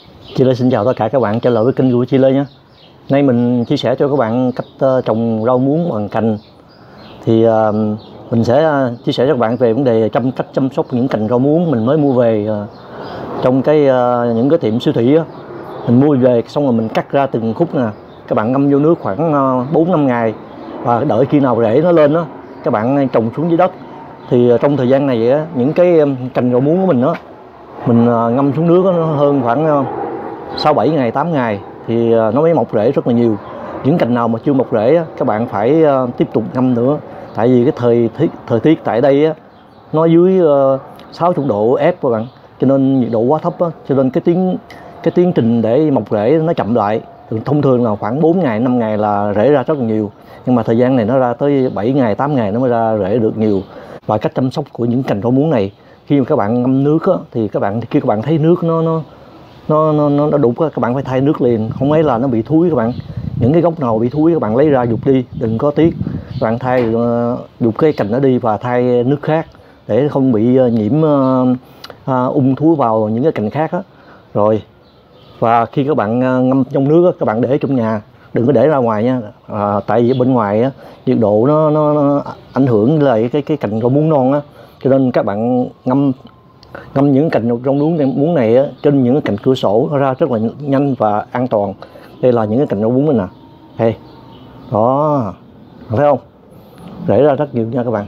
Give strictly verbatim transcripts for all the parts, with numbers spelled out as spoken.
Chị Lê xin chào tất cả các bạn trở lại với kênh của chị Lê nhé. Nay mình chia sẻ cho các bạn cách uh, trồng rau muống bằng cành. Thì uh, mình sẽ uh, chia sẻ cho các bạn về vấn đề chăm cách chăm sóc những cành rau muống mình mới mua về uh, trong cái uh, những cái tiệm siêu thị á. Mình mua về xong rồi mình cắt ra từng khúc nè. Các bạn ngâm vô nước khoảng uh, bốn năm ngày và đợi khi nào rễ nó lên đó các bạn trồng xuống dưới đất. Thì uh, trong thời gian này á, những cái um, cành rau muống của mình đó mình uh, ngâm xuống nước đó, nó hơn khoảng uh, sau bảy ngày tám ngày thì nó mới mọc rễ rất là nhiều. Những cành nào mà chưa mọc rễ các bạn phải tiếp tục ngâm nữa, tại vì cái thời tiết thời tiết tại đây á, nó dưới sáu mươi độ F các bạn, cho nên nhiệt độ quá thấp á, cho nên cái tiến cái tiến trình để mọc rễ nó chậm lại. Thông thường là khoảng bốn ngày năm ngày là rễ ra rất là nhiều, nhưng mà thời gian này nó ra tới bảy ngày tám ngày nó mới ra rễ được nhiều. Và cách chăm sóc của những cành rau muống này, khi mà các bạn ngâm nước á, thì các bạn khi các bạn thấy nước nó nó nó nó nó đục các bạn phải thay nước liền, không ấy là nó bị thúi các bạn. Những cái gốc nào bị thúi các bạn lấy ra dục đi, đừng có tiếc. Các bạn thay uh, dục cái cành nó đi và thay nước khác để không bị uh, nhiễm uh, uh, ung thú vào những cái cành khác á. Rồi và khi các bạn uh, ngâm trong nước á, các bạn để trong nhà, đừng có để ra ngoài nha. À, tại vì bên ngoài á, nhiệt độ nó, nó, nó ảnh hưởng lại cái cái cành rau muống non á, cho nên các bạn ngâm ngâm những cành rau muống muống này á, trên những cái cành cửa sổ nó ra rất là nhanh và an toàn. Đây là những cái cành rau muống mình nè, hey. Đó, thấy không, rễ ra rất nhiều nha các bạn.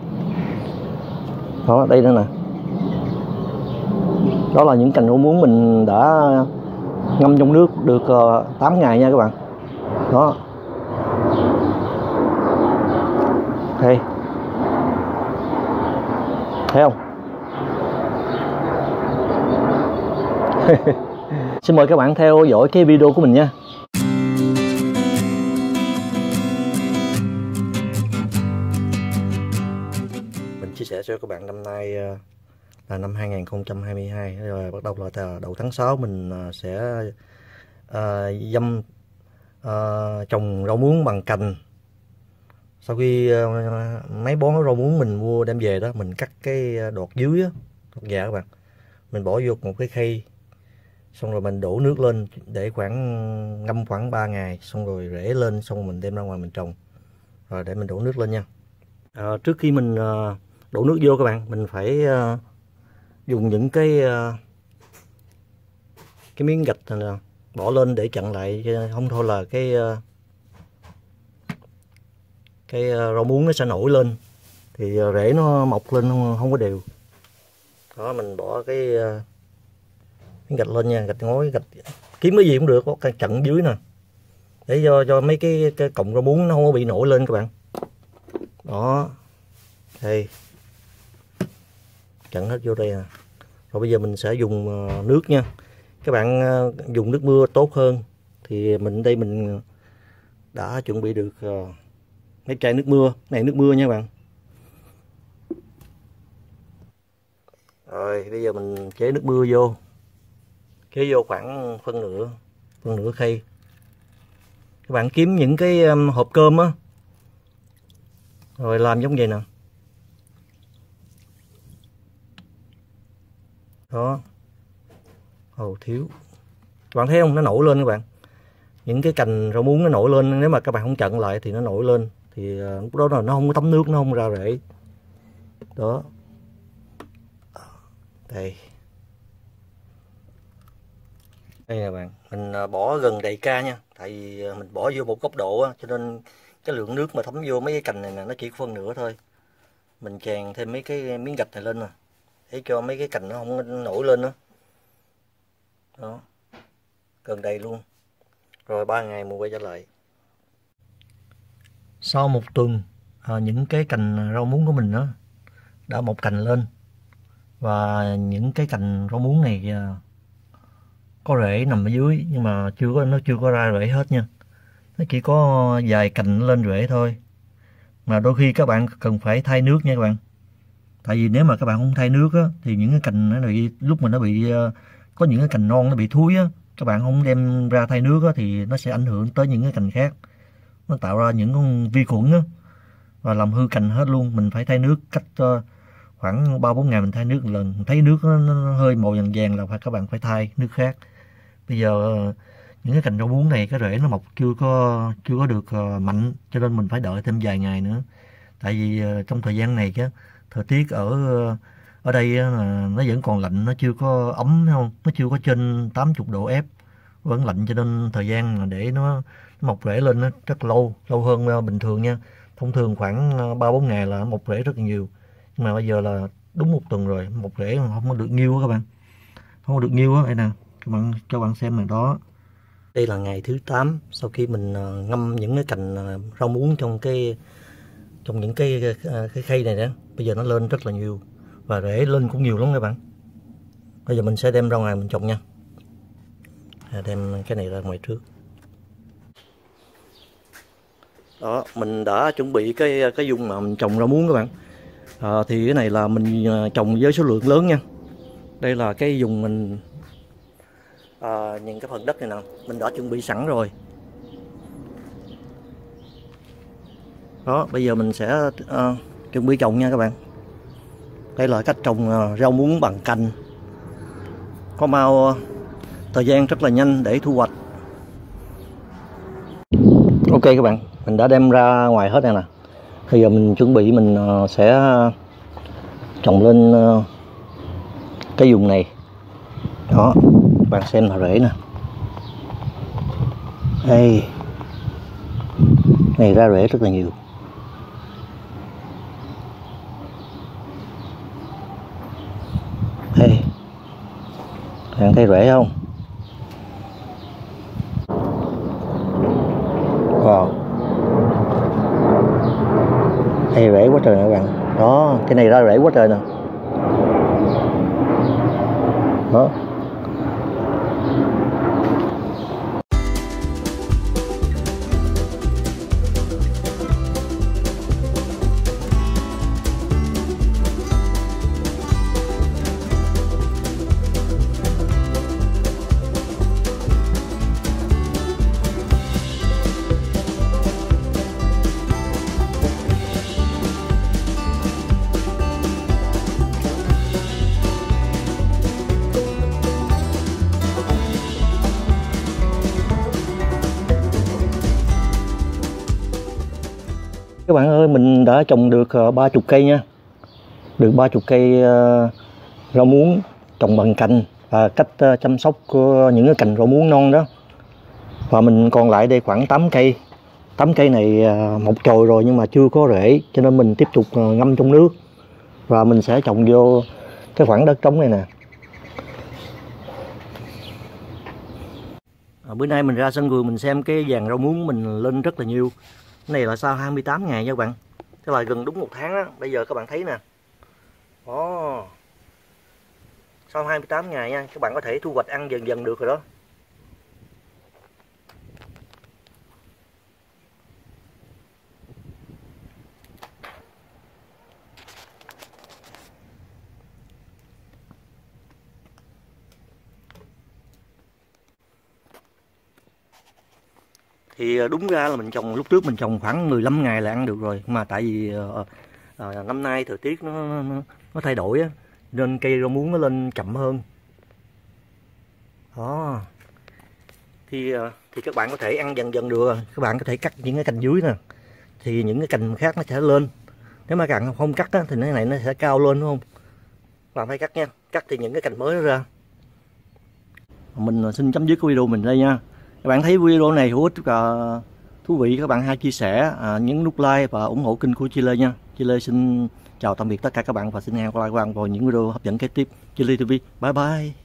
Đó, đây nữa nè, đó là những cành rau muống mình đã ngâm trong nước được uh, tám ngày nha các bạn. Đó, hey. Thấy không? Xin mời các bạn theo dõi cái video của mình nha. Mình chia sẻ cho các bạn năm nay là năm hai nghìn không trăm hai mươi hai, rồi bắt đầu là đầu tháng sáu mình sẽ uh, dăm uh, trồng rau muống bằng cành. Sau khi uh, mấy bón rau muống mình mua đem về đó, mình cắt cái đọt dưới á, đọt dạ các bạn, mình bỏ vô một cái khay, xong rồi mình đổ nước lên để khoảng ngâm khoảng ba ngày, xong rồi rễ lên, xong rồi mình đem ra ngoài mình trồng. Rồi để mình đổ nước lên nha. À, trước khi mình uh, đổ nước vô các bạn, mình phải uh, dùng những cái uh, cái miếng gạch này nè, bỏ lên để chặn lại, không thôi là cái uh, cái uh, rau muống nó sẽ nổi lên, thì uh, rễ nó mọc lên không, không có đều. Đó, mình bỏ cái uh, miếng gạch lên nha, gạch ngói, gạch kiếm cái gì cũng được, có cái chặn dưới nè, để cho cho mấy cái, cái cọng rau muống nó không có bị nổi lên các bạn. Đó, đây, chặn hết vô đây nè. Rồi bây giờ mình sẽ dùng uh, nước nha. Các bạn uh, dùng nước mưa tốt hơn, thì mình đây mình đã chuẩn bị được uh, mấy chai nước mưa này, nước mưa nha các bạn. Rồi bây giờ mình chế nước mưa vô, chế vô khoảng phân nửa phân nửa khay. Các bạn kiếm những cái um, hộp cơm á, rồi làm giống vậy nè. Đó, ồ thiếu, các bạn thấy không, nó nổi lên các bạn. Những cái cành rau muống nó nổi lên, nếu mà các bạn không chặn lại thì nó nổi lên, thì uh, lúc đó là nó không có thấm nước, nó không ra rễ. Đó, đây đây nè bạn, mình bỏ gần đầy ca nha, tại vì mình bỏ vô một góc độ á, cho nên cái lượng nước mà thấm vô mấy cái cành này nè nó chỉ phân nửa thôi. Mình chèn thêm mấy cái miếng gạch này lên nè, để cho mấy cái cành nó không nổi lên nữa. Đó, gần đầy luôn. Rồi ba ngày mình quay trở lại. Sau một tuần, à, những cái cành rau muống của mình đó đã mọc cành lên, và những cái cành rau muống này à, có rễ nằm ở dưới, nhưng mà chưa có nó chưa có ra rễ hết nha. Nó chỉ có vài cành lên rễ thôi. Mà đôi khi các bạn cần phải thay nước nha các bạn. Tại vì nếu mà các bạn không thay nước á, thì những cái cành nó bị, lúc mà nó bị có những cái cành non nó bị thúi á, các bạn không đem ra thay nước á, thì nó sẽ ảnh hưởng tới những cái cành khác, nó tạo ra những con vi khuẩn á, và làm hư cành hết luôn. Mình phải thay nước cách uh, khoảng ba bốn ngày mình thay nước một lần. Thấy nước nó, nó hơi màu vàng vàng là phải các bạn phải thay nước khác. Bây giờ những cái cành rau muống này cái rễ nó mọc chưa có chưa có được mạnh, cho nên mình phải đợi thêm vài ngày nữa. Tại vì trong thời gian này cái thời tiết ở ở đây là nó vẫn còn lạnh, nó chưa có ấm, thấy không? Nó chưa có trên tám mươi độ F, vẫn lạnh, cho nên thời gian để nó, nó mọc rễ lên nó rất lâu, lâu hơn bình thường nha. Thông thường khoảng ba bốn ngày là mọc rễ rất là nhiều, nhưng mà bây giờ là đúng một tuần rồi mọc rễ không có được nhiêu các bạn, không có được nhiêu á. Đây nè, các bạn cho bạn xem này đó. Đây là ngày thứ tám sau khi mình ngâm những cái cành rau muống trong cái trong những cái cái khay này đó. Bây giờ nó lên rất là nhiều và rễ lên cũng nhiều lắm các bạn. Bây giờ mình sẽ đem ra ngoài mình trồng nha. Đem cái này ra ngoài trước. Đó, mình đã chuẩn bị cái cái vùng mà mình trồng rau muống các bạn. À, thì cái này là mình trồng với số lượng lớn nha. Đây là cái vùng mình à, những cái phần đất này nè mình đã chuẩn bị sẵn rồi. Đó, bây giờ mình sẽ uh, chuẩn bị trồng nha các bạn. Đây là cách trồng uh, rau muống bằng cành. Có mau uh, thời gian rất là nhanh để thu hoạch. Ok các bạn, mình đã đem ra ngoài hết này nè. Bây giờ mình chuẩn bị mình uh, sẽ trồng lên uh, cái vùng này. Đó, các bạn xem là rễ nè. Đây, này ra rễ rất là nhiều. Đây, bạn thấy rễ không? Wow, đây rễ quá trời nè các bạn. Đó, cái này ra rễ quá trời nè. Đó. Các bạn ơi, mình đã trồng được ba mươi cây nha. Được ba mươi cây uh, rau muống trồng bằng cành và cách uh, chăm sóc của những cái cành rau muống non đó. Và mình còn lại đây khoảng tám cây. tám cây này uh, mọc chồi rồi nhưng mà chưa có rễ, cho nên mình tiếp tục uh, ngâm trong nước. Và mình sẽ trồng vô cái khoảng đất trống này nè. À, bữa nay mình ra sân vườn mình xem cái dàn rau muống mình lên rất là nhiều. Cái này là sau hai mươi tám ngày nha các bạn. Tức là gần đúng một tháng á. Bây giờ các bạn thấy nè. Đó. Sau hai mươi tám ngày nha, các bạn có thể thu hoạch ăn dần dần được rồi đó. Thì đúng ra là mình trồng lúc trước mình trồng khoảng mười lăm ngày là ăn được rồi, mà tại vì uh, uh, năm nay thời tiết nó nó, nó thay đổi á, nên cây rau muống nó lên chậm hơn. Đó. Thì uh, thì các bạn có thể ăn dần dần được. Các bạn có thể cắt những cái cành dưới nè, thì những cái cành khác nó sẽ lên. Nếu mà càng không cắt á, thì cái này nó sẽ cao lên, đúng không? Các bạn phải cắt nha. Cắt thì những cái cành mới nó ra. Mình xin chấm dứt cái video mình đây nha. Các bạn thấy video này hữu ích và thú vị, các bạn hãy chia sẻ, à, nhấn nút like và ủng hộ kênh của Chi Lê nha. Chi Lê xin chào tạm biệt tất cả các bạn và xin hẹn gặp lại các bạn vào những video hấp dẫn kế tiếp. Chi Lê ti vi, bye bye.